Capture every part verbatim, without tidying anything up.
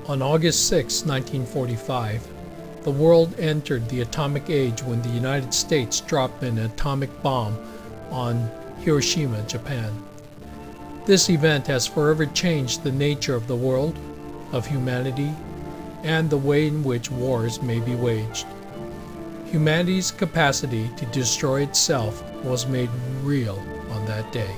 On August sixth, nineteen forty-five, the world entered the atomic age when the United States dropped an atomic bomb on Hiroshima, Japan. This event has forever changed the nature of the world, of humanity, and the way in which wars may be waged. Humanity's capacity to destroy itself was made real on that day.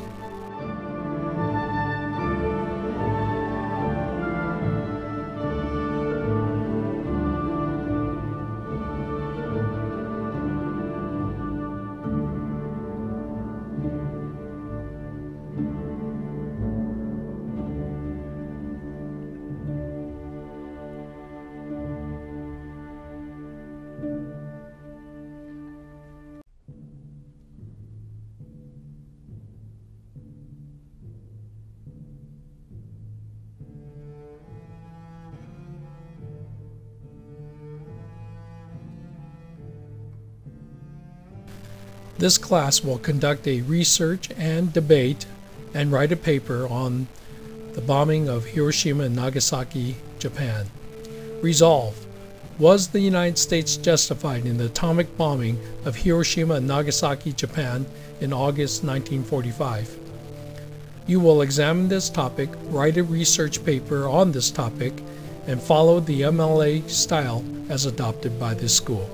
This class will conduct a research and debate and write a paper on the bombing of Hiroshima and Nagasaki, Japan. Resolve: was the United States justified in the atomic bombing of Hiroshima and Nagasaki, Japan in August nineteen forty-five? You will examine this topic, write a research paper on this topic, and follow the M L A style as adopted by this school.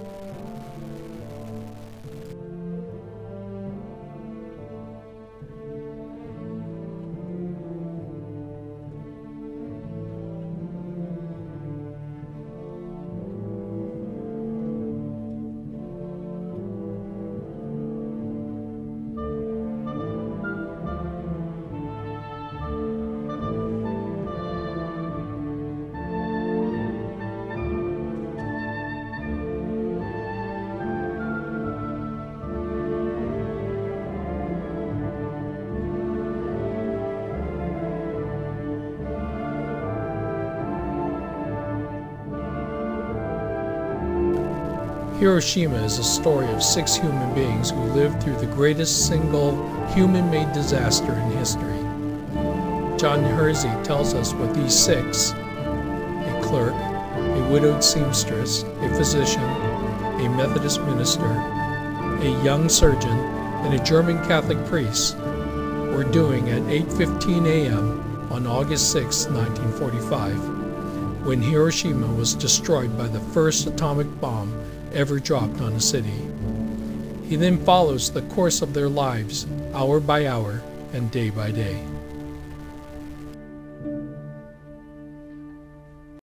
Hiroshima is a story of six human beings who lived through the greatest single human-made disaster in history. John Hersey tells us what these six, a clerk, a widowed seamstress, a physician, a Methodist minister, a young surgeon, and a German Catholic priest, were doing at eight fifteen a m on August sixth, nineteen forty-five, when Hiroshima was destroyed by the first atomic bomb ever dropped on a city. He then follows the course of their lives, hour by hour and day by day.